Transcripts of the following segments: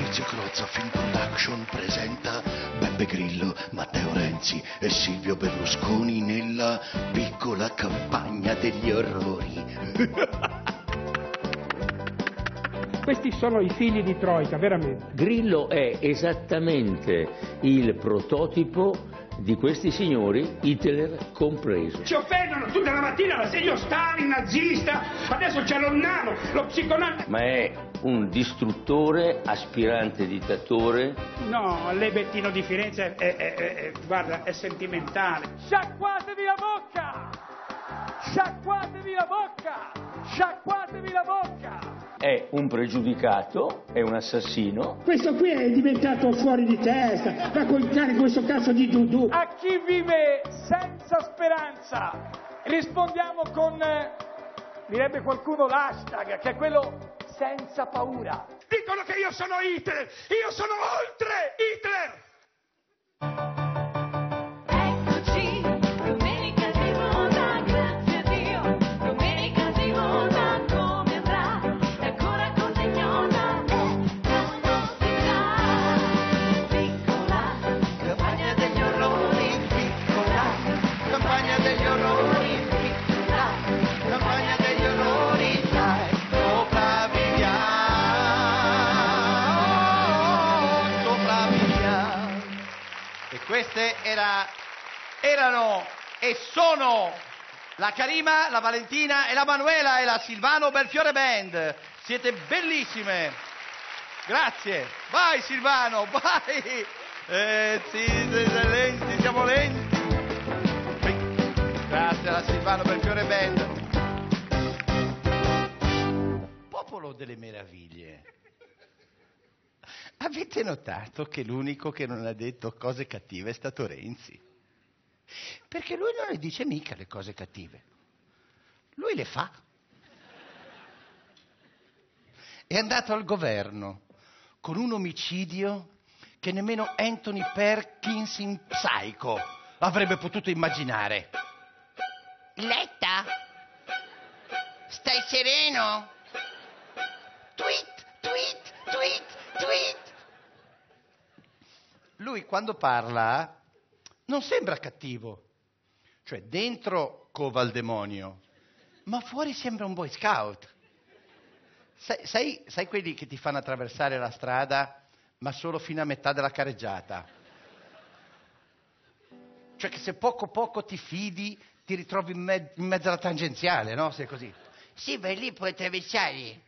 Maurizio Crozza Film Production presenta Beppe Grillo, Matteo Renzi e Silvio Berlusconi nella piccola campagna degli orrori. Questi sono i figli di Troika, veramente. Grillo è esattamente il prototipo di questi signori, Hitler compreso. Ci offendono tutta la mattina la serie Stalin, nazista, adesso c'è lo nano, lo psiconauta. Ma è un distruttore, aspirante dittatore. No, l'Ebettino di Firenze guarda, è sentimentale. Sciacquatevi la bocca! Sciacquatevi la bocca! Sciacquatevi la bocca! È un pregiudicato, è un assassino. Questo qui è diventato fuori di testa, va col cane con questo cazzo di Dudu. A chi vive senza speranza rispondiamo con, direbbe qualcuno, l'hashtag, che è quello senza paura. Dicono che io sono Hitler, io sono oltre Hitler! Queste erano e sono la Karima, la Valentina e la Manuela e la Silvano Belfiore Band. Siete bellissime. Grazie. Vai Silvano, vai. Lenti, siamo lenti. Grazie alla Silvano Belfiore Band. Popolo delle meraviglie. Avete notato che l'unico che non ha detto cose cattive è stato Renzi? Perché lui non le dice mica le cose cattive. Lui le fa. È andato al governo con un omicidio che nemmeno Anthony Perkins in Psycho avrebbe potuto immaginare. Letta? Stai sereno? Tweet, tweet, tweet, tweet. Lui quando parla non sembra cattivo, cioè dentro cova il demonio, ma fuori sembra un boy scout. Sai quelli che ti fanno attraversare la strada ma solo fino a metà della careggiata? Cioè che se poco ti fidi ti ritrovi in mezzo alla tangenziale, no? Se è così. Sì, vai lì, puoi attraversare.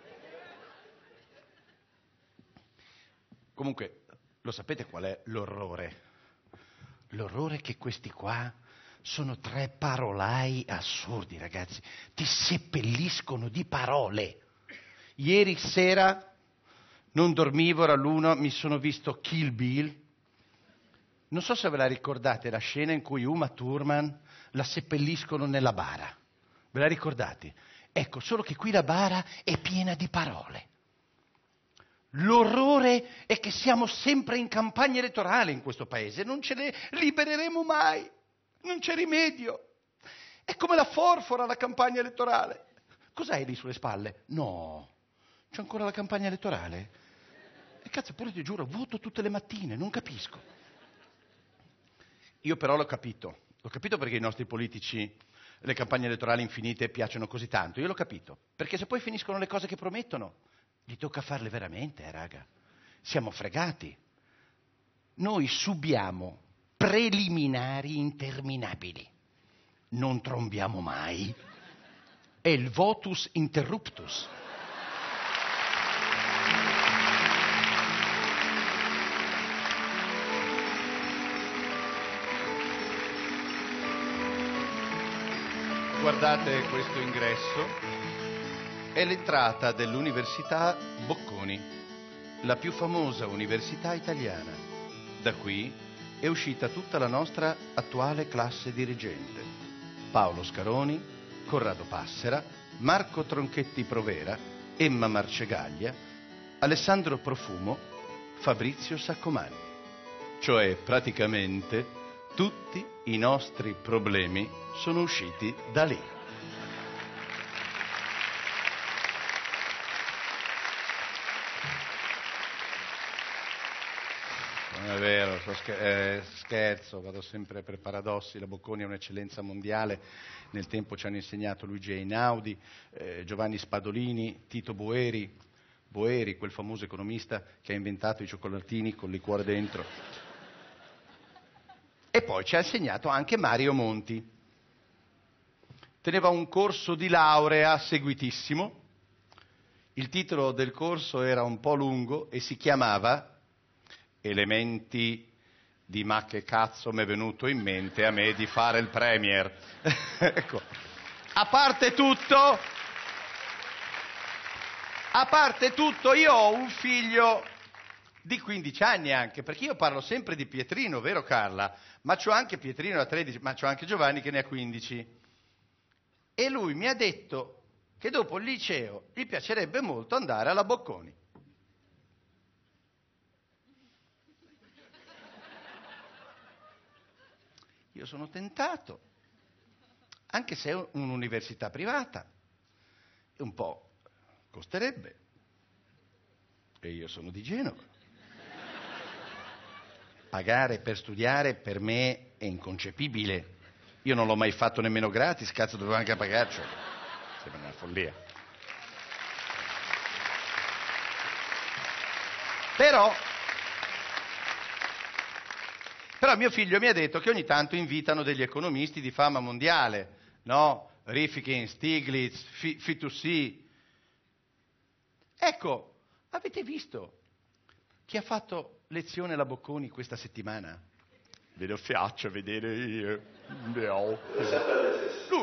Comunque, lo sapete qual è l'orrore? L'orrore è che questi qua sono 3 parolai assurdi, ragazzi. Ti seppelliscono di parole. Ieri sera, non dormivo, era l'1, mi sono visto Kill Bill. Non so se ve la ricordate, la scena in cui Uma Thurman la seppelliscono nella bara. Ve la ricordate? Ecco, solo che qui la bara è piena di parole. L'orrore è che siamo sempre in campagna elettorale in questo paese, non ce ne libereremo mai, non c'è rimedio. È come la forfora la campagna elettorale. Cos'hai lì sulle spalle? No, c'è ancora la campagna elettorale? E cazzo, pure ti giuro, voto tutte le mattine, non capisco. Io però l'ho capito perché i nostri politici le campagne elettorali infinite piacciono così tanto, io l'ho capito, perché se poi finiscono le cose che promettono, gli tocca farle veramente, raga. Siamo fregati. Noi subiamo preliminari interminabili. Non trombiamo mai. È il votus interruptus. Guardate questo ingresso. È l'entrata dell'Università Bocconi, la più famosa università italiana. Da qui è uscita tutta la nostra attuale classe dirigente. Paolo Scaroni, Corrado Passera, Marco Tronchetti Provera, Emma Marcegaglia, Alessandro Profumo, Fabrizio Saccomanni. Cioè praticamente tutti i nostri problemi sono usciti da lì. scherzo, vado sempre per paradossi. La Bocconi è un'eccellenza mondiale. Nel tempo ci hanno insegnato Luigi Einaudi, Giovanni Spadolini, Tito Boeri, quel famoso economista che ha inventato i cioccolatini con liquore dentro. E poi ci ha insegnato anche Mario Monti. Teneva un corso di laurea seguitissimo. Il titolo del corso era un po' lungo e si chiamava Elementi di ma che cazzo mi è venuto in mente a me di fare il premier. Ecco, a parte tutto, io ho un figlio di 15 anni anche, perché io parlo sempre di Pietrino, vero Carla? Ma c'ho anche Pietrino a 13, ma c'ho anche Giovanni che ne ha 15. E lui mi ha detto che dopo il liceo gli piacerebbe molto andare alla Bocconi. Io sono tentato, anche se è un'università privata, e un po' costerebbe, e io sono di Genova. Pagare per studiare per me è inconcepibile. Io non l'ho mai fatto nemmeno gratis, cazzo, dovevo anche pagarci. Sembra una follia. Però mio figlio mi ha detto che ogni tanto invitano degli economisti di fama mondiale, no? Rifkin, Stiglitz, Fitoussi. Ecco, avete visto chi ha fatto lezione alla Bocconi questa settimana? Ve lo faccio vedere io. No. Lui.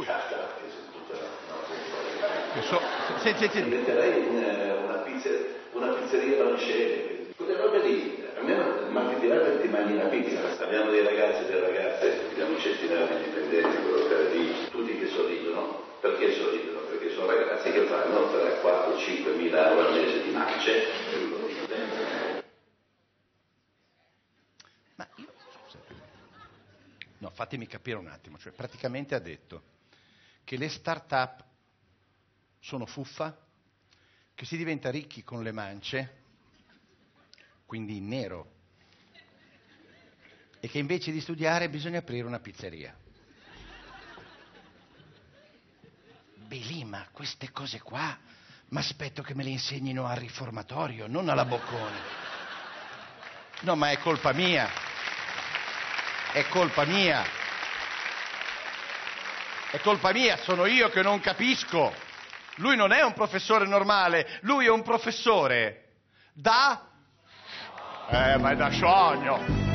Inventerei una pizzeria Bancelle, quelle robe lì, almeno marketingare ti mangi una pizza. Abbiamo dei ragazzi e delle ragazze, abbiamo centinaia di dipendenti, tutti che sorridono. Perché sorridono? Perché sono ragazzi che fanno 3, 4, 5 mila euro al mese di mance. Ma io, scusate, no, fatemi capire un attimo, cioè praticamente ha detto che le start-up sono fuffa, che si diventa ricchi con le mance, quindi in nero, e che invece di studiare bisogna aprire una pizzeria. Beh, lì, ma queste cose qua, mi aspetto che me le insegnino al riformatorio, non alla Bocconi. No, ma è colpa mia. È colpa mia. È colpa mia, sono io che non capisco. Lui non è un professore normale, lui è un professore ma è da sogno.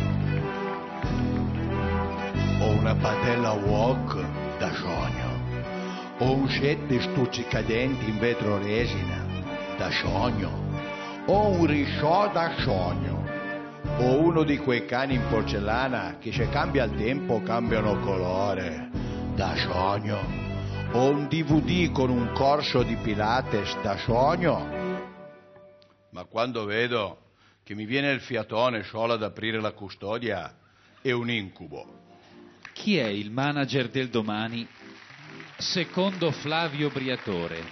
Ho una padella wok da sogno. Ho un set di stuzzicadenti in vetro resina da sogno. Ho un risciò da sogno. Ho uno di quei cani in porcellana che se cambia il tempo cambiano colore da sogno. Ho un DVD con un corso di Pilates da sogno. Ma quando vedo che mi viene il fiatone solo ad aprire la custodia, è un incubo. Chi è il manager del domani secondo Flavio Briatore?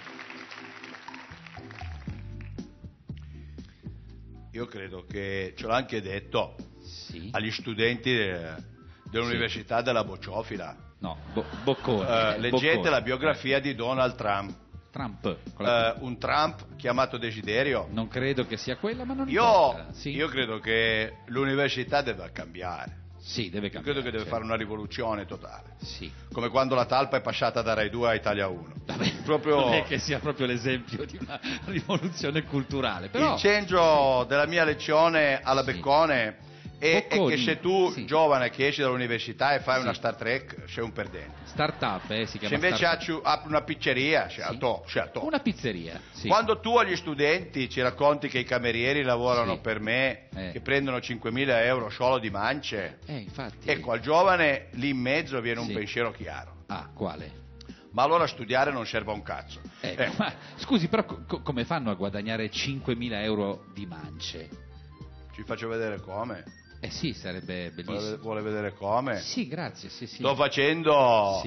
Io credo che, ce l'ho anche detto, Sì. agli studenti dell'Università della Bocciofila. No, Bocconi. Leggete Bocconi. la biografia di Donald Trump. Trump. Un Trump chiamato Desiderio. Non credo che sia quella, ma non Io importa. Sì. credo che l'università deve cambiare. Sì, deve Io cambiare. credo che deve certo. fare una rivoluzione totale. Sì. Come quando la talpa è passata da Rai 2 a Italia 1. Vabbè, Proprio non è che sia proprio l'esempio di una rivoluzione culturale, però... il cencio della mia lezione alla Sì. Beccone è Bocconi, che se tu, sì. giovane che esci dall'università e fai Sì. una Star Trek, sei un perdente. Startup, si Se chiama invece startup. apri una pizzeria, scelto. Una pizzeria, sì. Quando tu agli studenti ci racconti che i camerieri lavorano Sì. per me, che prendono 5.000 euro solo di mance, Infatti. ecco, al giovane lì in mezzo viene un Sì. pensiero chiaro. Ah, quale? Ma allora studiare non serve a un cazzo. Ma, scusi, però come fanno a guadagnare 5.000 euro di mance? Ci faccio vedere come. Sì, sarebbe bellissimo. Vuole vedere come? Sì, grazie, sì. Sto facendo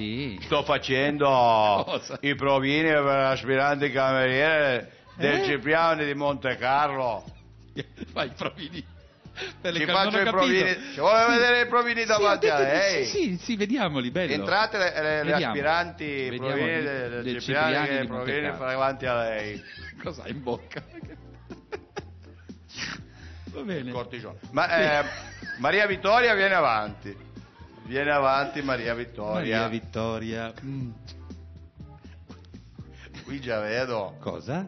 Cosa? i provini per l'aspirante cameriere del Cipriani di Monte Carlo. Fai i provini. Ci faccio i provini. Ci vuole vedere i provini davanti a lei? Sì, vediamoli, bello. Entrate le Vediamo. aspiranti Vediamo provini del del Cipriani Cipriani di che provini Montecarlo. davanti a lei. Cos'hai in bocca? Va bene. Cortisone. Ma Maria Vittoria viene avanti. Viene avanti Maria Vittoria. Maria Vittoria. Qui già vedo Cosa?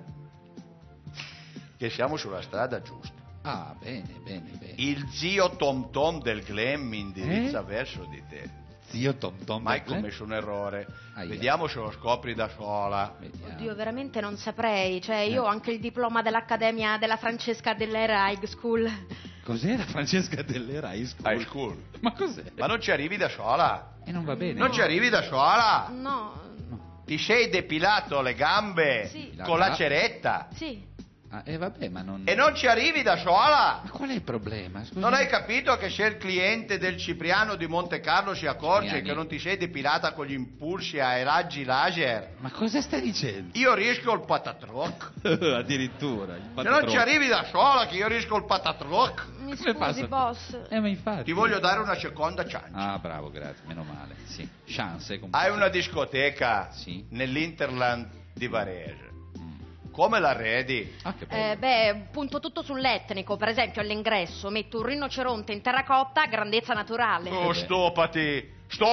che siamo sulla strada giusta. Ah, bene. Il zio Tom Tom del Glen mi indirizza verso di te. Zio Tom Tom. Ma hai commesso un errore. Aia. Vediamo se lo scopri da sola. Vediamo. Oddio, veramente non saprei. Cioè, io ho anche il diploma dell'Accademia della Francesca dell'Era High School. Cos'era Francesca dell'Era High School? High school. Ma cos'è? Ma non ci arrivi da sola? E non va bene. Non ci arrivi da sola? No, Ti sei depilato le gambe Sì. con la ceretta sì. Ah, vabbè, ma non... e non ci arrivi da sola? Ma qual è il problema? Scusi. Non hai capito che se il cliente del Cipriano di Monte Carlo si accorge Cipriani. che non ti sei depilata con gli impulsi ai raggi laser, Ma cosa stai dicendo? io rischio il patatroc. Addirittura. Il Se non patatron. ci arrivi da sola che io rischio il patatroc, Mi Come scusi, passa? boss. Ma infatti. ti voglio dare una seconda chance. Ah, bravo, grazie, meno male. Sì. Chance, comunque. Hai una discoteca Sì. nell'Interland di Varese. Mm. Come l'arredi? Ah, che bello. Punto tutto sull'etnico. Per esempio, all'ingresso metto un rinoceronte in terracotta, grandezza naturale. Oh, stoppati!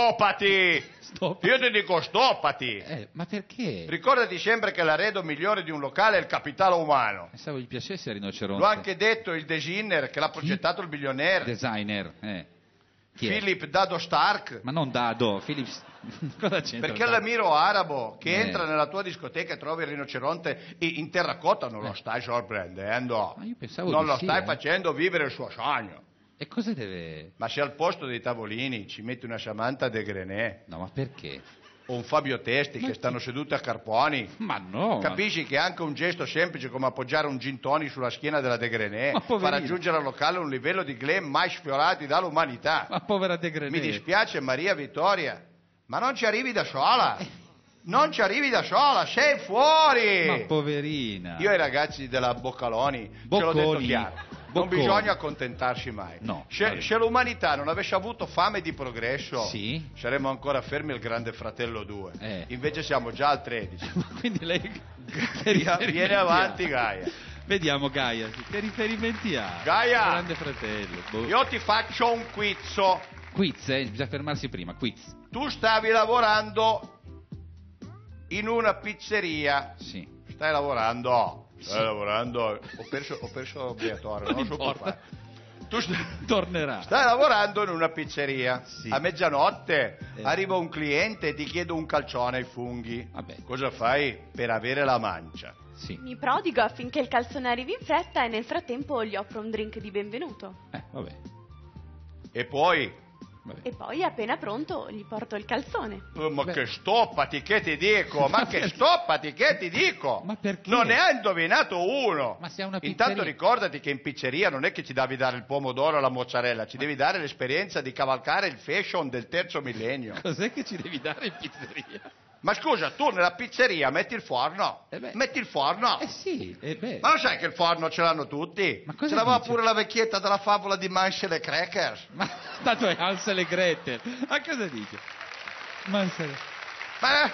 Stop. Io ti dico stoppati! Ma perché? Ricordati sempre che l'arredo migliore di un locale è il capitale umano. Pensavo gli piacesse il rinoceronte. L'ho anche detto il designer che l'ha progettato il milionaire Designer, Chi è? Philip Dado Stark. Ma non Dado, Philips. Cosa c'entra? Perché l'amiro arabo che Eh. entra nella tua discoteca e trova il rinoceronte in terracotta non lo stai sorprendendo. Ma io pensavo Non di lo sì, stai facendo vivere il suo sogno. E cosa deve... Ma se al posto dei tavolini ci metti una Samantha De Grenet No, ma perché? o un Fabio Testi che stanno seduti a carponi, Ma no. capisci che anche un gesto semplice come appoggiare un gin tonic sulla schiena della De Grenet Ma fa poverino. raggiungere al locale un livello di glam mai sfiorati dall'umanità. Ma povera De Grenet. Mi dispiace Maria Vittoria, ma non ci arrivi da sola. Non ci arrivi da sola, sei fuori. Ma poverina. Io ai ragazzi della Boccaloni ce l'ho detto Bocconi. chiaro. Non Bocconi. bisogna accontentarsi mai. No, Se vabbè. l'umanità non avesse avuto fame di progresso, Sì. saremmo ancora fermi al Grande Fratello 2. Invece siamo già al 13. Quindi lei... Viene avanti Gaia. Vediamo Gaia, che riferimenti ha? Gaia! Grande fratello. Boh. Io ti faccio un quizzo. Quiz, bisogna fermarsi prima, quiz. Tu stavi lavorando in una pizzeria. Sì. Stai lavorando. Stai lavorando. Ho perso l'obbligatorio, non lo so importa. fare. Tu Tornerà. stai lavorando in una pizzeria. Sì. A mezzanotte arriva un cliente e ti chiede un calcione ai funghi. Vabbè. Cosa fai per avere la mancia? Sì. Mi prodigo affinché il calzone arrivi in fretta e nel frattempo gli offro un drink di benvenuto. Vabbè. E poi? E poi, appena pronto, gli porto il calzone. Ma che stoppati, che ti dico? Ma che stoppati, che ti dico? Ma perché? Non ne ha indovinato uno. Ma sei una Intanto pizzeria. ricordati che in pizzeria non è che ci devi dare il pomodoro o la mozzarella, ci devi dare l'esperienza di cavalcare il fashion del terzo millennio. Cos'è che ci devi dare in pizzeria? Ma scusa, tu nella pizzeria metti il forno? Metti il forno? Sì, Ma lo sai che il forno ce l'hanno tutti? Ma cosa Ce l'aveva dici? pure la vecchietta della favola di Mansell e Crackers. Ma tanto è Hansel e Gretel. Ma cosa dice? Mansell. Ma...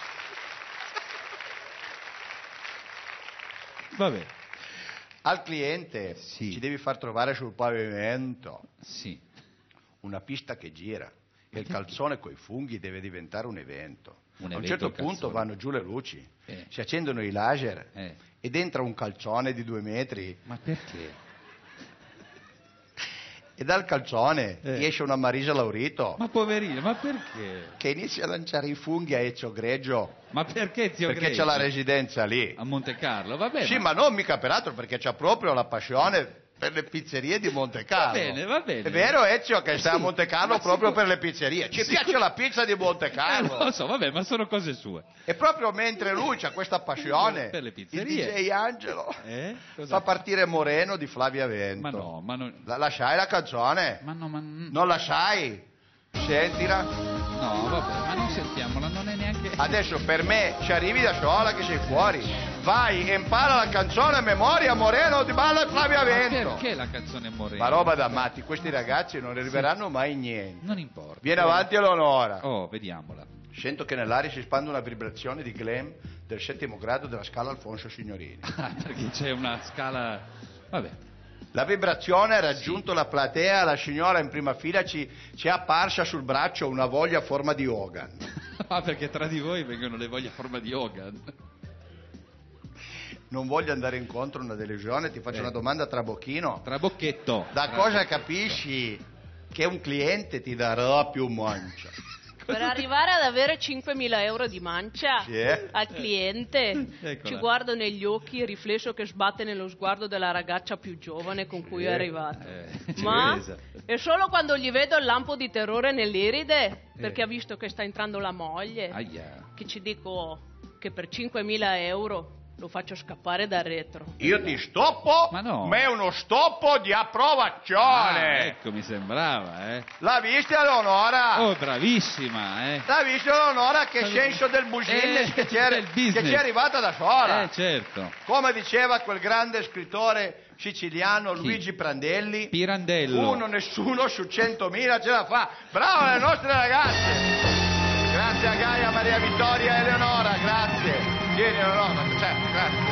Vabbè. Al cliente ci devi far trovare sul pavimento una pista che gira e il calzone coi funghi deve diventare un evento. A un evento certo il punto calzone. vanno giù le luci, si accendono i laser ed entra un calzone di 2 metri Ma perché? e dal calzone esce una Marisa Laurito Ma poverino, ma perché? che inizia a lanciare i funghi a Ezio Greggio Ma perché zio perché Greggio? c'ha la residenza lì. A Monte Carlo, vabbè. Sì, ma non mica peraltro perché c'ha proprio la passione per le pizzerie di Monte Carlo. Va bene. È vero Ezio che sta a Sì, Monte Carlo ma proprio sicuro- per le pizzerie. Ci piace la pizza di Monte Carlo. Lo so, vabbè, ma sono cose sue. E proprio mentre lui c'ha questa passione, Per le il pizzerie. DJ Angelo Cosa? fa partire Moreno di Flavia Vento. Ma no, ma non... La sai la canzone? Ma no, ma... Non la sai? Sentila. No, vabbè, ma non sentiamola, non è neanche... Adesso per me ci arrivi da sola che sei fuori. vai e impara la canzone a memoria, Moreno di balla Flavia Vento. Perché la canzone Moreno? Ma roba da matti, questi ragazzi non arriveranno mai in niente. Non importa. Viene avanti Eleonora. Oh, vediamola. Sento che nell'aria si spande una vibrazione di glam del 7° grado della scala Alfonso Signorini. Ah, perché c'è una scala... Vabbè. La vibrazione ha raggiunto la platea, la signora in prima fila ci è apparsa sul braccio una voglia a forma di Hogan. Ah, perché tra di voi vengono le voglie a forma di Hogan. Non voglio andare incontro a una delusione, ti faccio una domanda trabocchetto. Da cosa capisci che un cliente ti darà più mancia? Per arrivare ad avere 5.000 euro di mancia al cliente, Eccola. ci guardo negli occhi, il riflesso che sbatte nello sguardo della ragazza più giovane con cui è arrivato. Ma è solo quando gli vedo il lampo di terrore nell'iride, perché ha visto che sta entrando la moglie, che ci dico che per 5.000 euro lo faccio scappare da retro. Io ti stoppo, ma è uno stoppo di approvazione. Ecco, mi sembrava, L'ha vista Eleonora? Oh, bravissima, L'ha vista Eleonora che senso del business che ci è arrivata da sola. Certo. Come diceva quel grande scrittore siciliano Luigi Prandelli, Pirandello. Uno nessuno su 100.000 ce la fa. Bravo le nostre ragazze. Grazie a Gaia, Maria Vittoria e Eleonora, grazie. Vieni Eleonora, grazie.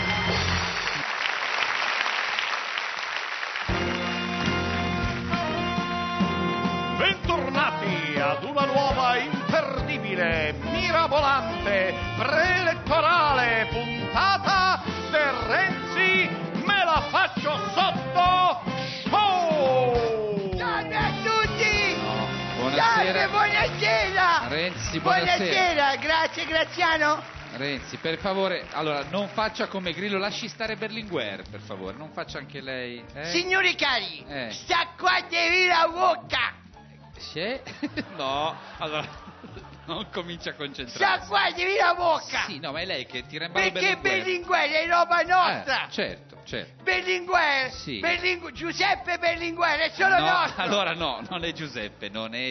Bentornati ad una nuova imperdibile, mirabolante, preelettorale puntata del Renzi Me la faccio sotto show! Salve a tutti! Buonasera. Buonasera! Renzi, buonasera. Grazie Graziano. Renzi, per favore, allora non faccia come Grillo, lasci stare Berlinguer, per favore, non faccia anche lei. Signori cari, stacquatevi la bocca! Sì? No, allora non comincia a concentrarsi. Stacquatevi la bocca! Sì, no, ma è lei che tira in ballo Perché Berlinguer. Berlinguer è roba nostra! Certo. Berlinguer! Sì. Giuseppe Berlinguer è solo No, nostro! allora no, non è Giuseppe.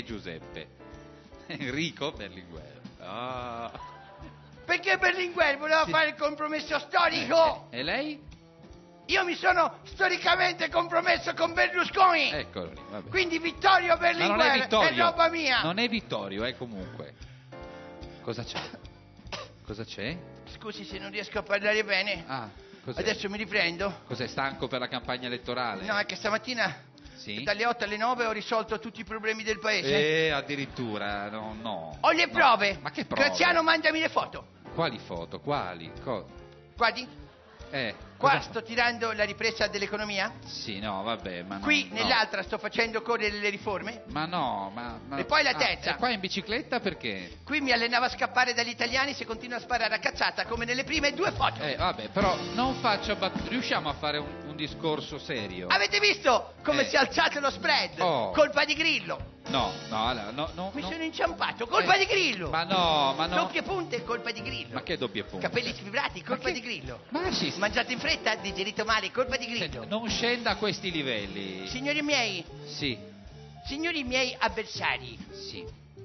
Enrico Berlinguer. Ah. Perché Berlinguer voleva fare il compromesso storico? E lei? Io mi sono storicamente compromesso con Berlusconi. Eccolo lì, vabbè. Quindi Vittorio Berlinguer Ma non è Vittorio. è roba mia. Non è Vittorio, comunque. Cosa c'è? Scusi se non riesco a parlare bene. Cos'è? Adesso mi riprendo. Cos'è, stanco per la campagna elettorale? No, è che stamattina dalle 8 alle 9 ho risolto tutti i problemi del paese. Addirittura, no. Ho le prove. Ma che prove? Graziano, mandami le foto. Quali foto? Quali? Guardi. Qua sto tirando la ripresa dell'economia. Sì, no, vabbè, ma qui nell'altra sto facendo correre le riforme. Ma no, ma... E poi la terza. E qua in bicicletta perché? Qui mi allenavo a scappare dagli italiani se continuo a sparare a cazzata come nelle prime 2 foto. Vabbè, però non faccia riusciamo a fare un discorso serio. Avete visto come si è alzato lo spread? Colpa di Grillo. No. Mi sono inciampato, colpa di Grillo. Ma no. Doppie punte, colpa di Grillo. Ma che doppie punte? Capelli sfibrati, colpa di Grillo. Ma sì. Mangiato in fretta, digerito male, colpa di Grillo. Non scenda a questi livelli. Signori miei. Sì. Signori miei avversari. Sì.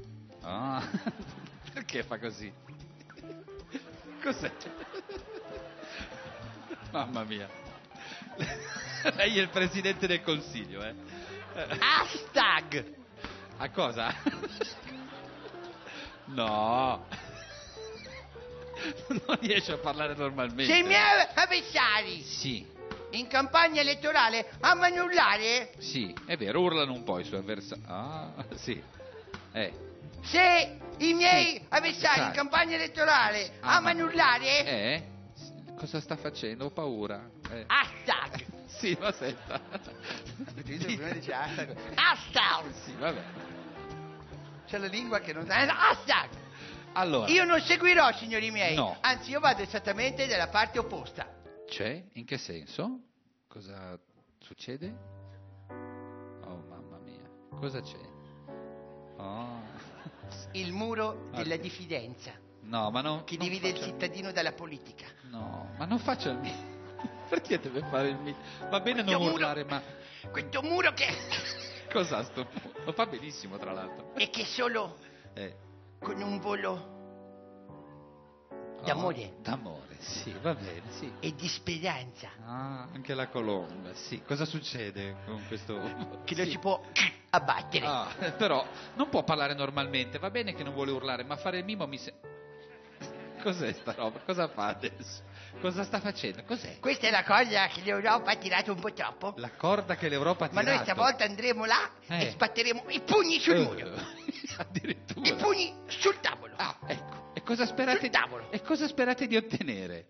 Perché fa così? Cos'è? Mamma mia. Lei è il presidente del consiglio, Hashtag. A cosa? No. Non riesce a parlare normalmente. Se i miei avversari. Sì. In campagna elettorale a manullare. Sì, è vero, urlano un po' i suoi avversari. Sì. Se i miei avversari in campagna elettorale a manullare. Cosa sta facendo? Ho paura. Hashtag. Sì, ma senta. Hashtag. Sì, vabbè. C'è la lingua che non... Hashtag. Allora. Io non seguirò, signori miei. No. Anzi, io vado esattamente dalla parte opposta. C'è? In che senso? Cosa succede? Oh, mamma mia. Cosa c'è? Il muro della diffidenza. No, ma non... Che divide il cittadino dalla politica. No, ma non faccia il mio... Perché deve fare il mio... Va bene non urlare, ma... Questo muro che... Cos'ha sto muro? Lo fa benissimo, tra l'altro. E che solo con un volo d'amore. D'amore, sì, va bene, sì. E di speranza. Ah, anche la colomba, sì. Cosa succede con questo? Che non si può abbattere. Ah, però non può parlare normalmente, va bene che non vuole urlare, ma fare il mimo mi Cos'è sta roba? Cosa fa adesso? Cosa sta facendo? Cos'è? Questa è la corda che l'Europa ha tirato un po' troppo. La corda che l'Europa ha Ma tirato. noi stavolta andremo là e sbatteremo i pugni sul muro. Addirittura. I pugni sul tavolo. Ah, ecco. E cosa sperate? Sul tavolo. E cosa sperate di ottenere?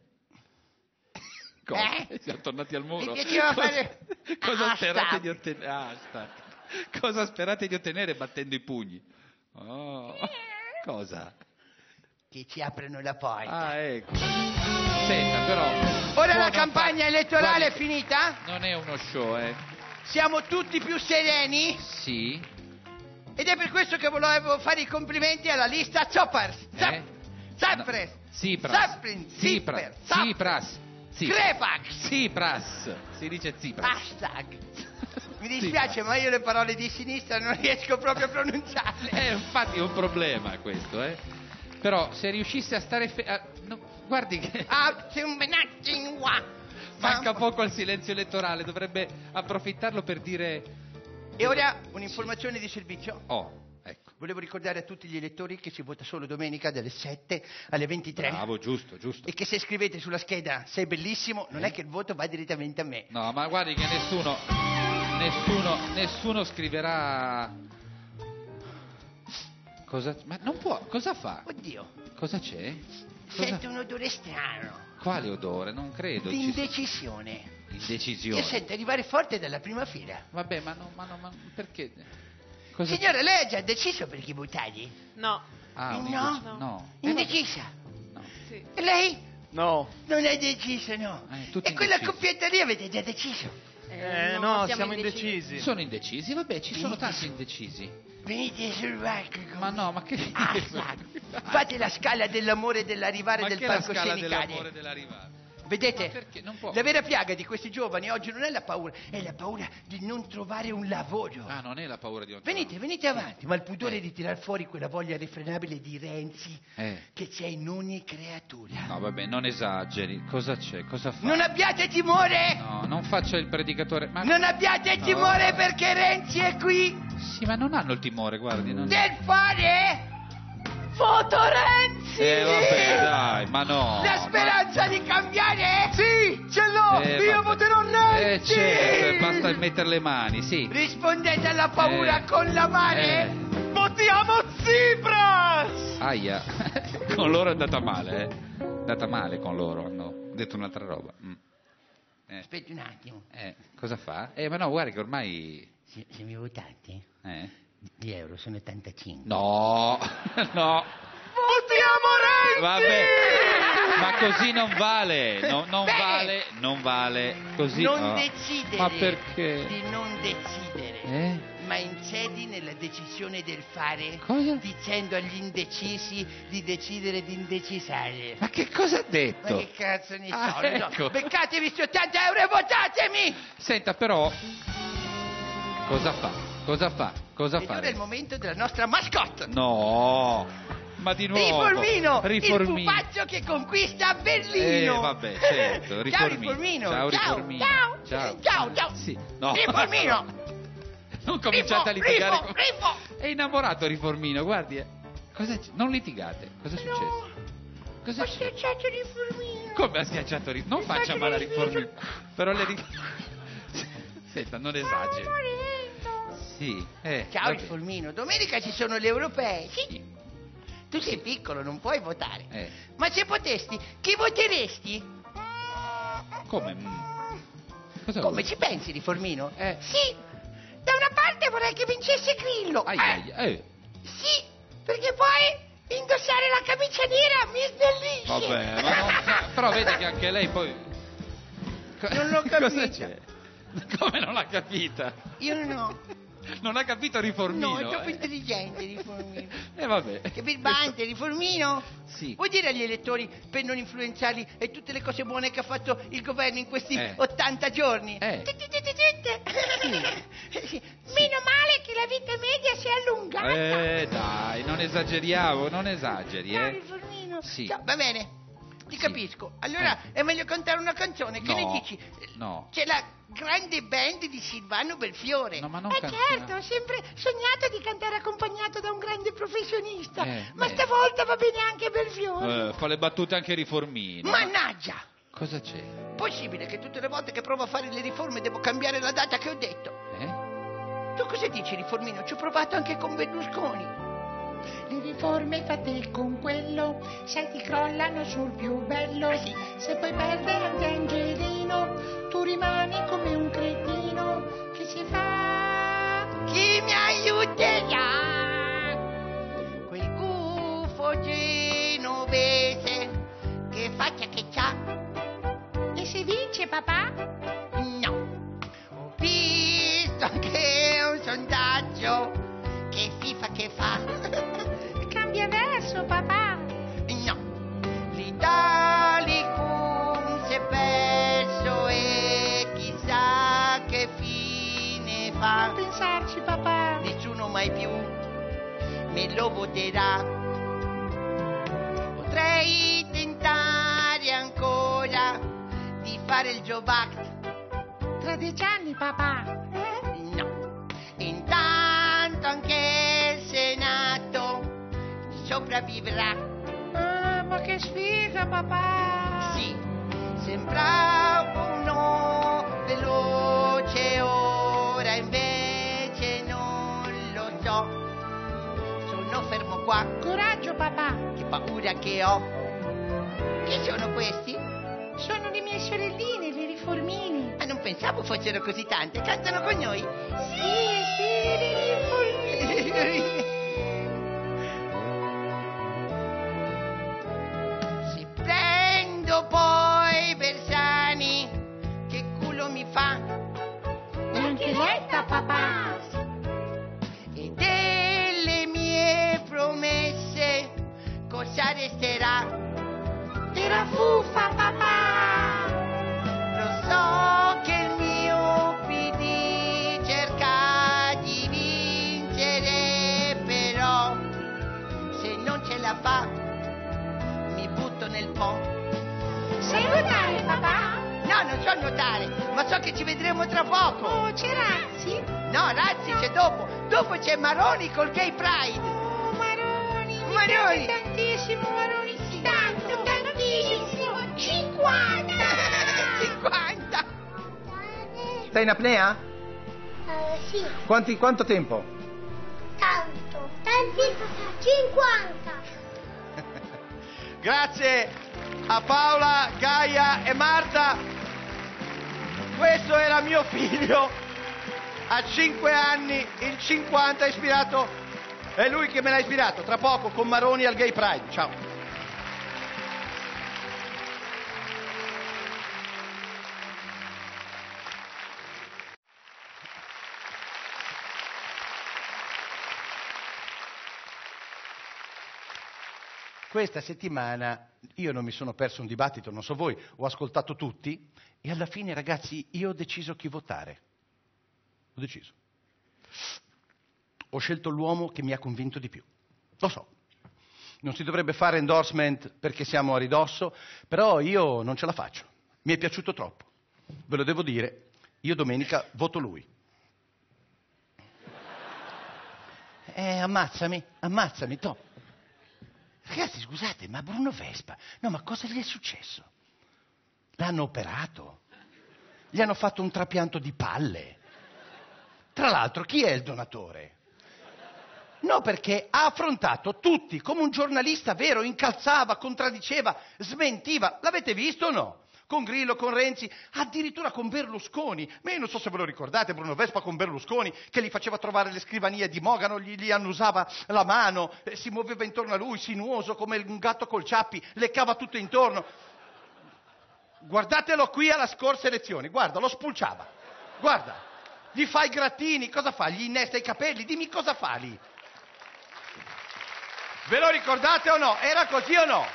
Siamo tornati al muro. Mi piaceva fare... Cosa sperate di ottenere? Cosa sperate di ottenere battendo i pugni? Oh. Cosa? Che ci aprono la porta. Ah, ecco. Senta, però... Ora la campagna elettorale è finita? Non è uno show, Siamo tutti più sereni? Sì. Ed è per questo che volevo fare i complimenti alla lista Zoppers. Zappres. Tsipras. Zipper. Tsipras. Crepax. Tsipras. Si dice Tsipras. Hashtag. Mi dispiace, ma io le parole di sinistra non riesco proprio a pronunciarle. Infatti è un problema questo, Però se riuscisse a stare... guardi che... Manca poco al silenzio elettorale, dovrebbe approfittarlo per dire... E ora un'informazione di servizio. Ecco. Volevo ricordare a tutti gli elettori che si vota solo domenica dalle 7 alle 23. Bravo, giusto. E che se scrivete sulla scheda "sei bellissimo", non è che il voto va direttamente a me. No, ma guardi che nessuno scriverà... Cosa? Ma non può, cosa fa? Oddio. Cosa c'è? Sento un odore strano. Quale odore? Non credo. Di indecisione. Indecisione? Io sento arrivare forte dalla prima fila. Vabbè, ma perché? Signora, lei ha già deciso per chi votare? No. Ah, no. Indecisa? No. Sì. E lei? No. Non hai deciso, no. E quella coppietta lì avete già deciso? No, siamo indecisi. Sono indecisi? Vabbè, ci sono tanti indecisi. Venite sul palco. Ma no, ma che... Fate la scala dell'amore dell'arrivare del palcoscenicale. Ma che la scala dell'amore dell'arrivare? Vedete? Ma perché? Non può. La vera piaga di questi giovani oggi non è la paura, è la paura di non trovare un lavoro. Ah, non è la paura di non Venite avanti, ma il pudore di tirar fuori quella voglia irrefrenabile di Renzi che c'è in ogni creatura. No, vabbè, non esageri. Cosa c'è? Cosa fa? Non abbiate timore! No, non faccia il predicatore. Ma... Non abbiate timore perché Renzi è qui! Sì, ma non hanno il timore, guardi. Del fare... Voto Renzi! Vabbè, dai, ma no. La speranza di cambiare? Sì, ce l'ho! Io voterò Renzi! Certo, basta mettere le mani, sì. Rispondete alla paura con la mano! Votiamo Tsipras! Aia, con loro è andata male, È andata male con loro, hanno detto un'altra roba. Aspetti un attimo. Cosa fa? Ma no, guarda che ormai... Se mi votate... Gli euro sono 85. No. Votiamo Renzi! Vabbè, ma così non vale. Non vale. Così. Non decidere. Ma perché? Di non decidere. Ma incedi nella decisione del fare. Cosa? Dicendo agli indecisi di decidere di indecisare. Ma che cosa ha detto? Ma che cazzo ne so? Ecco. Beccatevi questi 80 euro e votatemi! Senta, però... Cosa fa? Ed ora è il momento della nostra mascotte. No, ma di nuovo. Riformino. Il pupazzo che conquista Berlino. Vabbè, certo. Riformino. Ciao, Riformino. Ciao. Sì. No. Riformino. Non cominciate a litigare. È innamorato Riformino, guardi. Non litigate. Cosa è successo? Ho schiacciato Riformino. Come ha schiacciato Riformino? Non faccia male a Riformino. Però le Senta, non esageri. Sì. Ciao Riformino, domenica ci sono le europee. Sì. Tu sei piccolo, non puoi votare. Ma se potesti, chi voteresti? Come? Come ci pensi, Riformino? Sì, da una parte vorrei che vincesse Grillo. Sì, perché poi indossare la camicia nera mi sdellisce. Vabbè, ma però vedi che anche lei poi... Non l'ho capita. Cosa c'è? Come non l'ha capita? Io no. Non ha capito Riformino? No, è troppo intelligente Riformino. Vabbè. Che birbante, Riformino? Sì. Vuoi dire agli elettori, per non influenzarli, e tutte le cose buone che ha fatto il governo in questi 80 giorni? Meno male che la vita media si è allungata. Dai, non esageriamo, non esageri, No, Riformino. Sì. Va bene. Ti capisco. Allora è meglio cantare una canzone. Che ne dici? No. C'è la grande band di Silvano Belfiore. No, ma non Certo, ho sempre sognato di cantare accompagnato da un grande professionista. Ma stavolta va bene anche Belfiore. Fa le battute anche Riformino. Mannaggia! Cosa c'è? Possibile che tutte le volte che provo a fare le riforme devo cambiare la data che ho detto? Tu cosa dici, Riformino? Ci ho provato anche con Berlusconi. Le riforme fatte con quello, sai, ti crollano sul più bello. Se poi perde anche Angelino, tu rimani come un cretino. Che si fa? Chi mi aiuterà? Quel gufo genovese, che faccia che c'ha? E se vince, papà? No. Ho visto anche un sondaggio. Che FIFA che fa? Cambia verso, papà. No. L'Italicum si è perso e chissà che fine fa. Non pensarci, papà. Nessuno mai più me lo voterà. Potrei tentare ancora di fare il Job Act. Tra 10 anni, papà. No. Intanto anche il Senato sopravvivrà. Ma che sfiga, papà. Sì, sembrava uno veloce, ora invece non lo so. Sono fermo qua. Coraggio, papà. Che paura che ho. Chi sono questi? Sono le mie sorelline, le Riformini. Ah, non pensavo fossero così tante. Cantano con noi? Sì, le Riformini. Se prendo poi Bersani, che culo mi fa? E anche Letta, papà. E delle mie promesse cosa resterà? Era fuffa, papà. Lo so che il mio PD cerca di vincere, però se non ce la fa mi butto nel po'. Sai nuotare, papà? No, non so nuotare, ma so che ci vedremo tra poco. Oh, c'è Razzi? No, Razzi c'è dopo. Dopo c'è Maroni col Gay Pride. Oh, Maroni. Mi Maroni. piace tantissimo, Maroni. Tanto, tantissimo. 50. 50. Sei in apnea? Sì. Quanto tempo? Tanto. Tantissimo. 50. Grazie a Paola, Gaia e Marta. Questo era mio figlio a 5 anni, il 50 ispirato, è lui che me l'ha ispirato, tra poco con Maroni al Gay Pride. Ciao. Questa settimana io non mi sono perso un dibattito, non so voi, ho ascoltato tutti e alla fine, ragazzi, io ho deciso chi votare. Ho deciso. Ho scelto l'uomo che mi ha convinto di più. Lo so. Non si dovrebbe fare endorsement perché siamo a ridosso, però io non ce la faccio. Mi è piaciuto troppo. Ve lo devo dire, io domenica voto lui. Ammazzami, Tom. Ragazzi, scusate, ma Bruno Vespa, no, ma cosa gli è successo? L'hanno operato? Gli hanno fatto un trapianto di palle? Tra l'altro, chi è il donatore? No, perché ha affrontato tutti come un giornalista vero, incalzava, contraddiceva, smentiva. L'avete visto o no? Con Grillo, con Renzi, addirittura con Berlusconi. Ma io non so se ve lo ricordate, Bruno Vespa con Berlusconi, che gli faceva trovare le scrivanie di Mogano, gli annusava la mano, si muoveva intorno a lui, sinuoso come un gatto col ciappi, leccava tutto intorno. Guardatelo qui alla scorsa elezioni, guarda, lo spulciava. Guarda, gli fa i grattini, cosa fa? Gli innesta i capelli, dimmi cosa fa lì. Ve lo ricordate o no? Era così o no?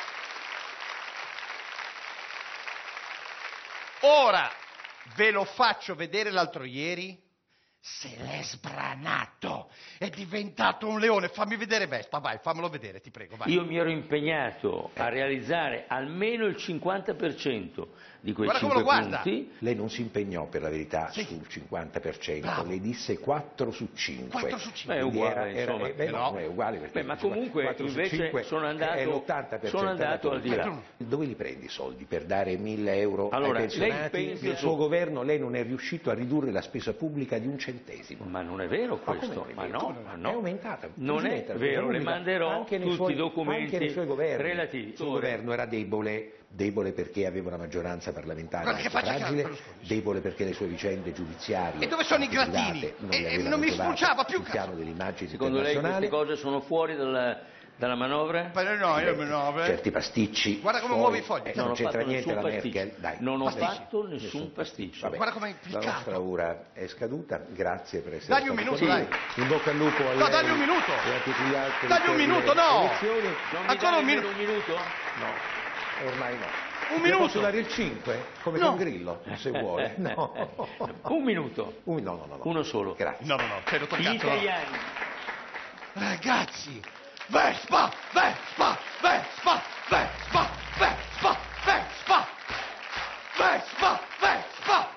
Ora ve lo faccio vedere l'altro ieri. Se l'è sbranato, è diventato un leone. Fammi vedere Vespa, vai, fammelo vedere, ti prego, vai. Io mi ero impegnato a realizzare almeno il 50% di quei Guarda come 5 lo guarda. punti. Lei non si impegnò per la verità sul 50%, Bravo. le disse 4 su 5. 4 su 5. È uguale, insomma. No, è uguale perché Ma comunque 4 su invece 5 sono andato, è l'80%. sono andato al di là. Dove li prendi i soldi per dare 1.000 euro Allora, ai pensionati? lei pensa Nel suo governo lei non è riuscito a ridurre la spesa pubblica di un centesimo. Ma non è vero questo, ma no. È aumentata. Non è vero, le manderò anche nei tutti suoi, i documenti anche nei suoi governi. relativi. Il suo governo era debole perché aveva una maggioranza parlamentare Guarda che faccia fragile, Berlusconi. debole perché le sue vicende giudiziarie E dove sono i private grattini? non, E le avevano non mi trovato spulciava più sul piano dell'immagine Secondo lei queste internazionale. cose sono fuori dalla manovra? No, io certi pasticci. Guarda come suoi, muovi i fogli. non ho c'entra fatto niente la nessun Merkel. pasticcio. Dai, Non ho pasticci. fatto nessun pasticcio. Vabbè, Guarda come è la impiccato. nostra ora è scaduta, grazie per essere Dagli un stato minuto, con dai. noi. In bocca al lupo a No, lei dagli un minuto. e a tutti gli altri. Dagli un per le minuto, no. elezioni. Non mi Ancora dai un minuto. un minuto? No, ormai no. Un Le minuto. posso dare il 5? Come No. con Grillo, se vuole. No. Un minuto. No. Uno solo. Grazie. No, ce l'ho Gli toccato. italiani. Ragazzi, Vespa, Vespa, Vespa, Vespa, Vespa, Vespa, Vespa, Vespa.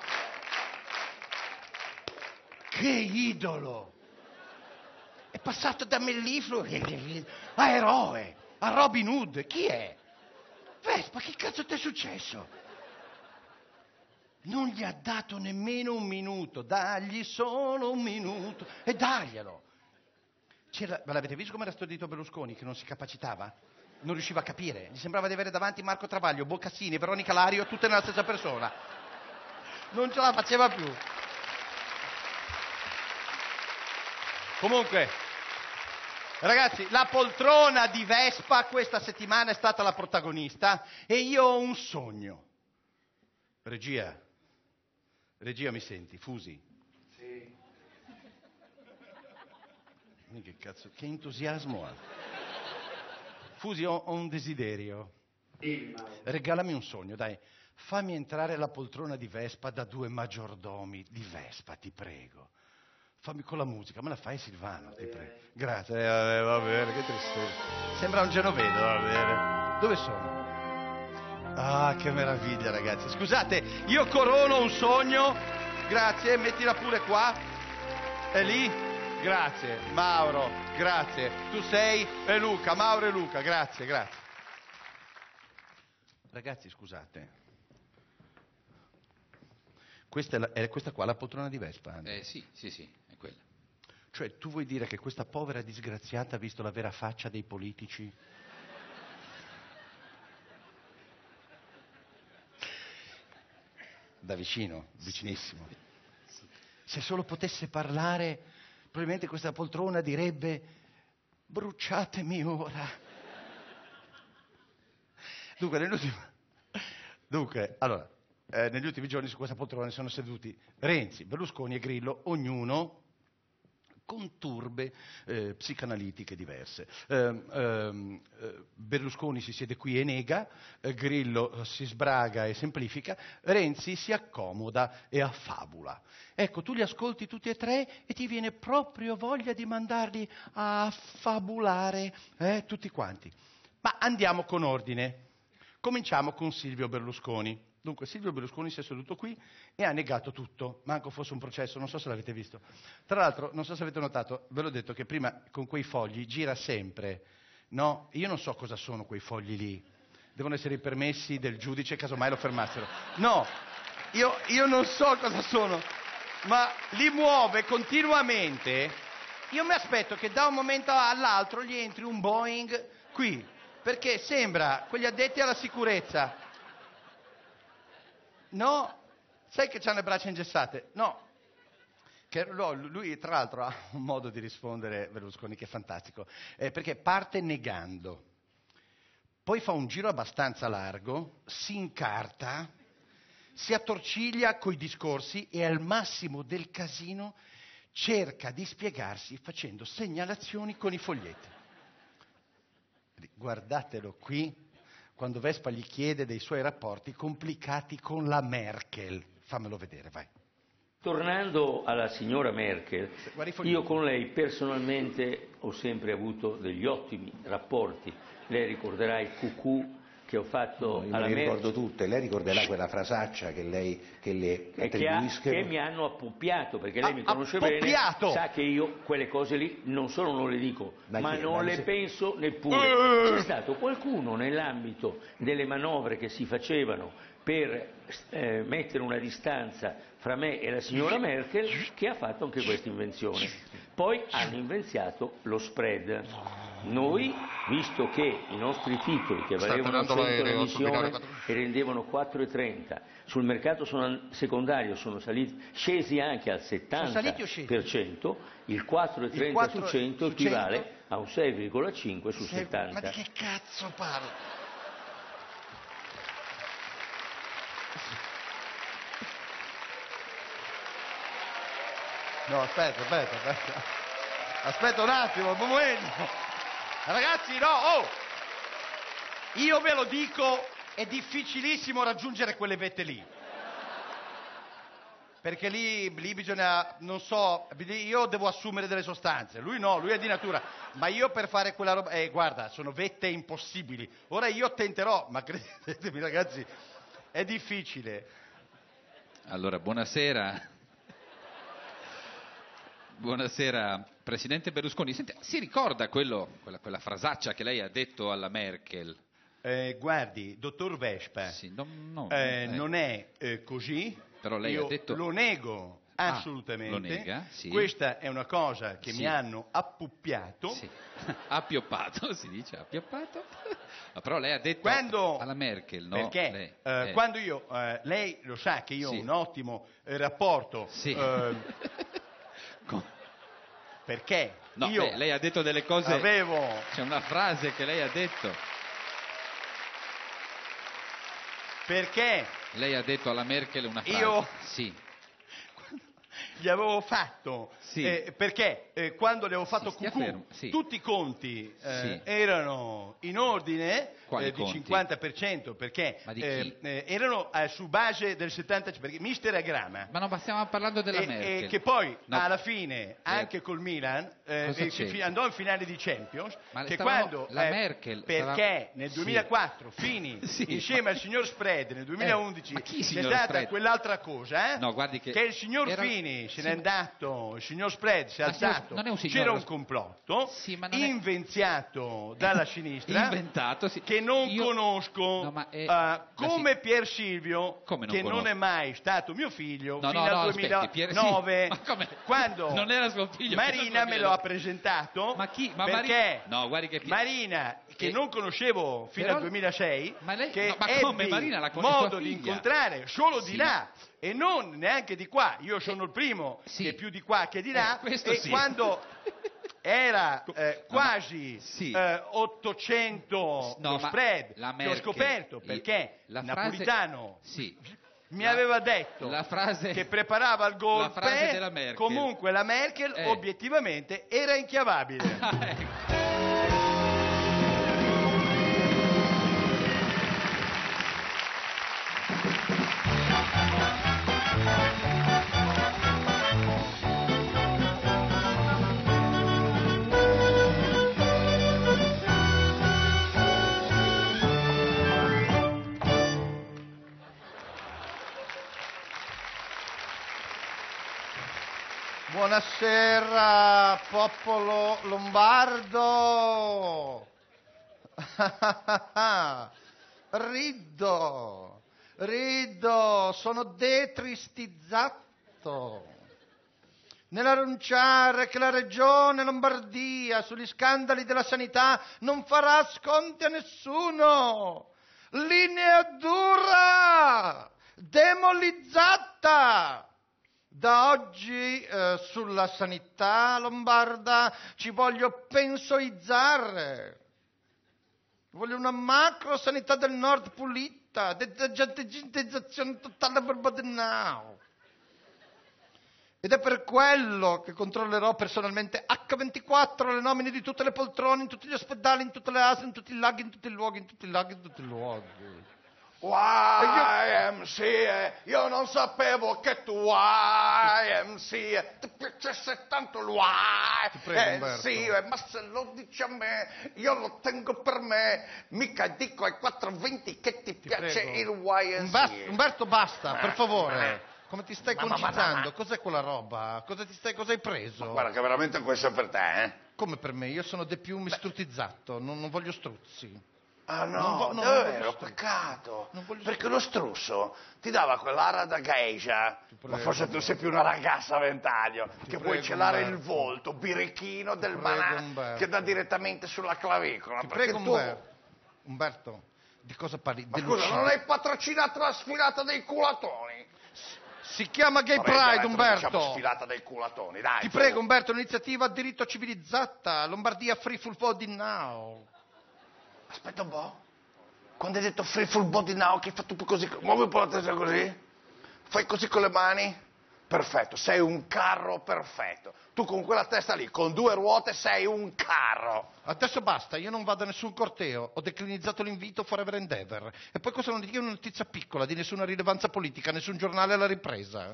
Che idolo! È passato da mellifluo a eroe, a Robin Hood. Chi è? Vespa, che cazzo ti è successo? Non gli ha dato nemmeno un minuto. Dagli solo un minuto e daglielo. Ma l'avete visto come era stordito Berlusconi, che non si capacitava? Non riusciva a capire. Gli sembrava di avere davanti Marco Travaglio, Boccassini e Veronica Lario, tutte nella stessa persona. Non ce la faceva più. Comunque, ragazzi, la poltrona di Vespa questa settimana è stata la protagonista e io ho un sogno. Regia, mi senti? Fusi? Sì. Che cazzo, che entusiasmo ha. Fusi, ho un desiderio. Regalami un sogno, dai. Fammi entrare la poltrona di Vespa da 2 maggiordomi di Vespa, ti prego. Fammi con la musica, me la fai Silvano, ti prego. Grazie, va bene, che tristezza. Sembra un genovese, va bene. Dove sono? Ah, che meraviglia, ragazzi. Scusate, io corono un sogno. Grazie, mettila pure qua. È lì? Grazie, Mauro, grazie. Tu sei e Luca, Mauro e Luca, grazie. Ragazzi, scusate. Questa è questa qua la poltrona di Vespa? Sì, è quella. Cioè, tu vuoi dire che questa povera disgraziata ha visto la vera faccia dei politici? Da vicino, vicinissimo. Se solo potesse parlare, probabilmente questa poltrona direbbe: bruciatemi ora. Negli ultimi giorni su questa poltrona sono seduti Renzi, Berlusconi e Grillo, ognuno con turbe psicanalitiche diverse. Berlusconi si siede qui e nega, Grillo si sbraga e semplifica, Renzi si accomoda e affabula. Ecco, tu li ascolti tutti e tre e ti viene proprio voglia di mandarli a affabulare, tutti quanti. Ma andiamo con ordine. Cominciamo con Silvio Berlusconi. Dunque, Silvio Berlusconi si è seduto qui e ha negato tutto, manco fosse un processo, non so se l'avete visto. Tra l'altro, non so se avete notato, ve l'ho detto che prima con quei fogli gira sempre, no? Io non so cosa sono quei fogli lì, devono essere i permessi del giudice, casomai lo fermassero. No, io non so cosa sono, ma li muove continuamente. Io mi aspetto che da un momento all'altro gli entri un Boeing qui, perché sembra quegli addetti alla sicurezza. No, sai che c'ha le braccia ingessate? No. Lui tra l'altro ha un modo di rispondere, Berlusconi, che è fantastico, perché parte negando, poi fa un giro abbastanza largo, si incarta, si attorciglia coi discorsi e al massimo del casino cerca di spiegarsi facendo segnalazioni con i foglietti. Guardatelo qui. Quando Vespa gli chiede dei suoi rapporti complicati con la Merkel. Fammelo vedere, vai. Tornando alla signora Merkel, io con lei personalmente ho sempre avuto degli ottimi rapporti. Lei ricorderà il cucù che ho fatto Io alla me le Merkel. ricordo tutte, lei ricorderà quella frasaccia che le attribuiscono. Che mi hanno appoppiato, perché lei mi conosce bene, sa che io quelle cose lì non solo non le dico, ma non le penso neppure. C'è stato qualcuno nell'ambito delle manovre che si facevano per mettere una distanza fra me e la signora Merkel che ha fatto anche questa invenzione. Poi hanno inventato lo spread. Noi, visto che i nostri titoli che valevano 100 l'emissione e rendevano 4,30 sul mercato secondario sono scesi anche al 70%, il 4,30 su 100 equivale a un 6,5 su 70. Ma di che cazzo parla? No, aspetta un attimo, un momento. Ragazzi, no, io ve lo dico, è difficilissimo raggiungere quelle vette lì. Perché lì bisogna, non so, io devo assumere delle sostanze, lui no, lui è di natura, ma io per fare quella roba, guarda, sono vette impossibili. Ora io tenterò, ma credetemi ragazzi, è difficile. Allora, buonasera. Buonasera, Presidente Berlusconi. Senta, si ricorda quella frasaccia che lei ha detto alla Merkel? Guardi, dottor Vespa, non è così. Però lei io ha detto... lo nego assolutamente. Lo nega? Sì. Questa è una cosa che mi hanno appuppiato. Sì. Appioppato, si dice, appioppato. Però lei ha detto alla Merkel, no? Perché quando io, lei lo sa che io ho un ottimo rapporto. Sì. Perché no, io lei ha detto delle cose. C'è una frase che lei ha detto. Perché lei ha detto alla Merkel una frase. Io sì. Gli avevo fatto perché quando le avevo fatto cucù, tutti i conti erano in ordine di 50% perché erano su base del 70%, perché mister è Grama. Ma non stiamo parlando della Merkel. E che poi alla fine anche col Milan andò in finale di Champions, che quando la Merkel perché nel 2004 Fini insieme al signor Spread, nel 2011 c'è stata quell'altra cosa no, guardi che il signor Fini se n'è andato, il signor Spread si è alzato, c'era un complotto inventato dalla sinistra che non conosco, come Pier Silvio, che non è mai stato mio figlio fino al 2009, quando non era suo figlio, Marina me lo ha presentato, perché Marina, che non conoscevo fino al 2006, che ebbi modo di incontrare solo di là e non neanche di qua. Io sono il primo che è più di qua che di là, e quando era quasi 800 lo spread che ho scoperto, perché Napolitano mi aveva detto che preparava il golpe, comunque la Merkel obiettivamente era inchiavabile. Buonasera, popolo lombardo. Rido, sono detristizzato nell'annunciare che la regione Lombardia sugli scandali della sanità non farà sconti a nessuno. Linea dura, demolizzata. Da oggi sulla sanità lombarda ci voglio pensoizzare. Voglio una macro sanità del nord pulita, digitalizzazione totale now. Ed è per quello che controllerò personalmente H24 le nomine di tutte le poltrone, in tutti gli ospedali, in tutte le ASL, in tutti i laghi, in tutti i luoghi, in tutti i laghi, in tutti i luoghi. YMCA, io non sapevo che tu YMCA ti piacesse tanto l'YMCA, ma se lo dici a me, io lo tengo per me, mica dico ai 420 che ti piace il YMCA. Umberto, basta, per favore. Come ti stai concitando? Cos'è quella roba? Cosa hai preso? Ma guarda che veramente questo è per te, eh? Come per me? Io sono de più mistrutizzato, non voglio struzzi. Ah no, davvero, peccato. Perché lo strusso ti dava quell'aria da geisha. Ma forse tu sei più una ragazza a ventaglio, che puoi celare il volto, birichino del banana, che dà direttamente sulla clavicola. Ti prego, Umberto, di cosa parli? Ma scusa, non hai patrocinato la sfilata dei culatoni? Si chiama Gay Pride, Umberto. Diciamo sfilata dei culatoni, dai. Ti prego, Umberto, un'iniziativa a diritto civilizzata. Lombardia Free Full Body Now. Aspetta un po'. Quando hai detto Free Full Body Now, che hai fatto tu così? Muovi un po' la testa così. Fai così con le mani. Perfetto, sei un carro perfetto. Tu con quella testa lì, con 2 ruote, sei un carro. Adesso basta, io non vado a nessun corteo. Ho declinizzato l'invito Forever and Ever. E poi cosa non dico? Una notizia piccola, di nessuna rilevanza politica, nessun giornale alla ripresa.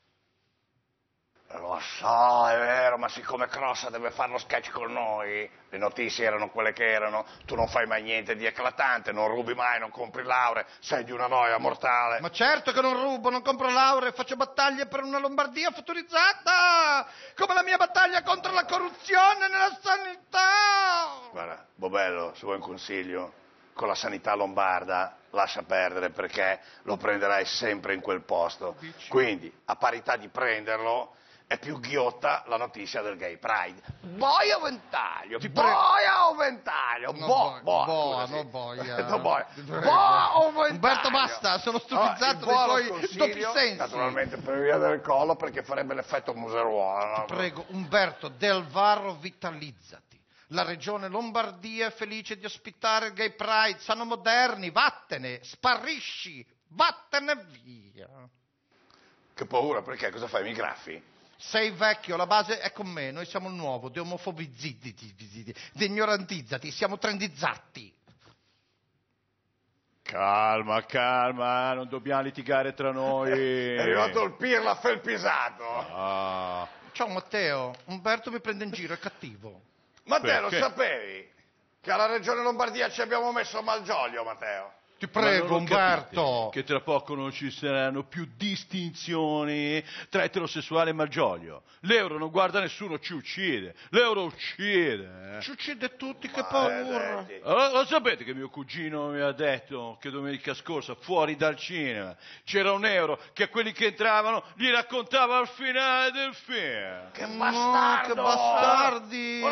Lo so, è vero, ma siccome Crossa deve fare lo sketch con noi, le notizie erano quelle che erano, tu non fai mai niente di eclatante, non rubi mai, non compri lauree, sei di una noia mortale. Ma certo che non rubo, non compro lauree, faccio battaglie per una Lombardia futurizzata, come la mia battaglia contro la corruzione nella sanità. Guarda, Bobello, se vuoi un consiglio, con la sanità lombarda lascia perdere perché lo prenderai sempre in quel posto. Quindi, a parità di prenderlo, è più ghiotta la notizia del Gay Pride. Boia o ventaglio? Boia o ventaglio? Boia o ventaglio? Umberto, basta, sono stupizzato dei tuoi doppi sensi. Naturalmente per via del collo, perché farebbe l'effetto museruolo. Ti prego, Umberto, Del Varro, vitalizzati. La regione Lombardia è felice di ospitare il Gay Pride, sono moderni, vattene, sparisci, vattene via. Che paura, perché? Cosa fai, mi graffi? Sei vecchio, la base è con me, noi siamo il nuovo, deomofobizzati, deignorantizzati, siamo trendizzati. Calma, non dobbiamo litigare tra noi. È arrivato il pirla felpisato. Ciao Matteo, Umberto mi prende in giro, è cattivo. Matteo, lo sapevi che alla regione Lombardia ci abbiamo messo Malgioglio, Matteo? Ti prego, Umberto. Che tra poco non ci saranno più distinzioni tra eterosessuale e Malgioglio. L'euro non guarda nessuno, ci uccide. L'euro uccide. Ci uccide tutti, che paura. Lo sapete che mio cugino mi ha detto che domenica scorsa, fuori dal cinema, c'era un euro che a quelli che entravano gli raccontava il finale del film. Che bastardo! Che bastardi!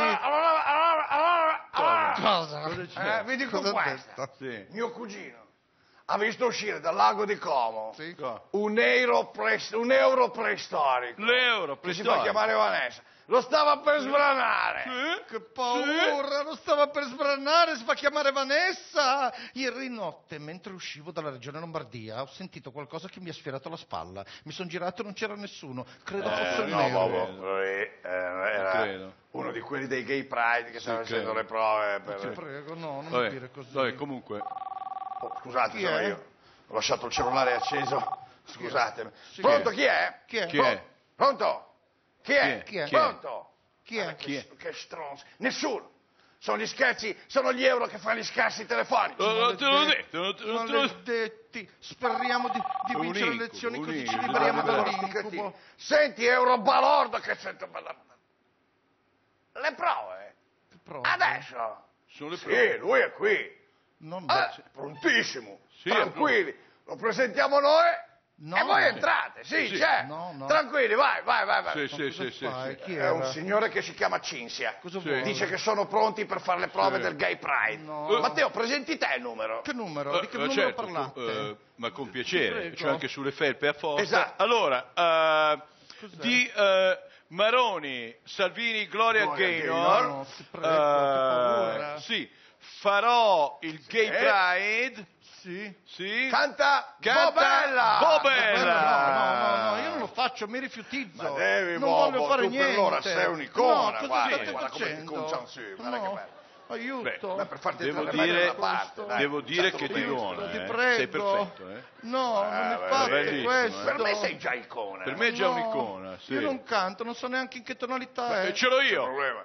Cosa? Vi dico questa. Sì. Mio cugino ha visto uscire dal lago di Como un euro preistorico. L'euro preistorico? Che si fa chiamare Vanessa. Lo stava per sbranare. Che paura, lo stava per sbranare, si fa chiamare Vanessa. Ieri notte, mentre uscivo dalla regione Lombardia, ho sentito qualcosa che mi ha sfiorato la spalla. Mi sono girato e non c'era nessuno. Credo fosse il nero. Era uno di quelli dei Gay Pride che stavano facendo le prove. Ti prego, no, non mi dire così. Vabbè, comunque. Scusate, sono io. Ho lasciato il cellulare acceso. Scusatemi. Pronto, chi è? Chi è? Pronto? Chi è? Pronto? Chi è? Che stronzo. Nessuno. Sono gli scherzi, sono gli euro che fanno gli scherzi telefonici. Non te l'ho detto. Maledetti. Speriamo di vincere le elezioni così ci liberiamo dall'incubo. Senti, euro balordo che sento bella. Le prove? Adesso? Sono le prove. Sì, lui è qui. Prontissimo. Sì, tranquilli. Lo presentiamo noi. E voi entrate, c'è. No. Tranquilli, vai. Sì. È un signore che si chiama Cinzia. Cosa vuole? Dice che sono pronti per fare le prove del Gay Pride. Matteo, presenti te il numero. Che numero? Di che numero parlate? Ma con piacere, c'è anche sulle felpe a forza. Esatto. Allora, di Maroni, Salvini, Gloria Gaynor. No, ti prego, che paura. Sì, farò il Gay Pride. Sì. Canta Bobella! No, io non lo faccio, mi rifiutizzo. Ma devi, non voglio fare tu niente. Per ora sei un'icona, no, guarda state come ti facendo? conciano, sì, guarda che bello. Aiuto. Beh, per farti devo dire che ti dona, ti prego. Sei perfetto, No, non mi fate questo. Per me sei già icona. Per me è già un'icona, sì. Io non canto, non so neanche in che tonalità è. Ce l'ho io. Problema.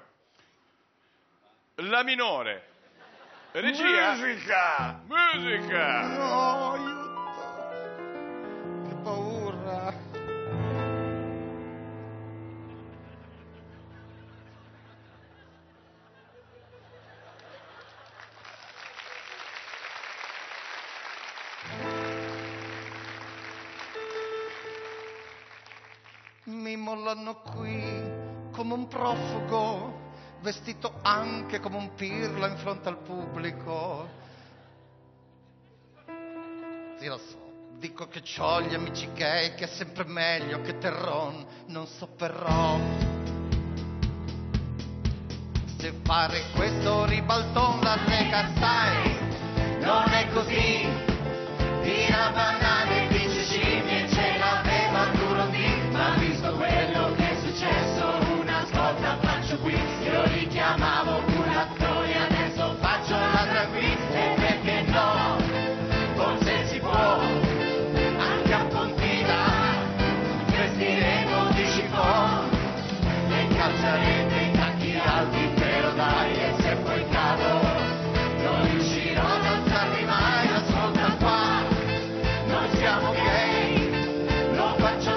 La minore. Regia. Musica. No, aiuto. Che paura. Mi mollano qui come un profugo, vestito anche come un pirla in fronte al pubblico. Sì, lo so, dico che c'ho gli amici gay, che è sempre meglio che Terron, non so però se fare questo ribalton la Lega, sai, non è così. Tira banane, dice scimmie, ce l'aveva duro di, ma visto quello che è successo, una svolta faccio qui. Io richiamavo un attore, adesso faccio la drag queen. E perché no, forse si può, anche a Pontida, vestiremo di chiffon e calzerete i tacchi alti, però dai, e se poi cado, non riuscirò ad alzarmi mai. Ascolta qua, noi siamo gay, lo faccio